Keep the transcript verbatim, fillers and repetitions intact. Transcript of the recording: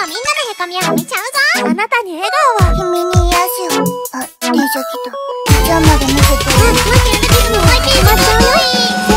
みんなのへこみをはめちゃうぞ。あなたに笑顔を。 君に癒しを。あ、電車来た。じゃあまで見せて。 うん、待って、やめて、もう相手になっちゃうよ。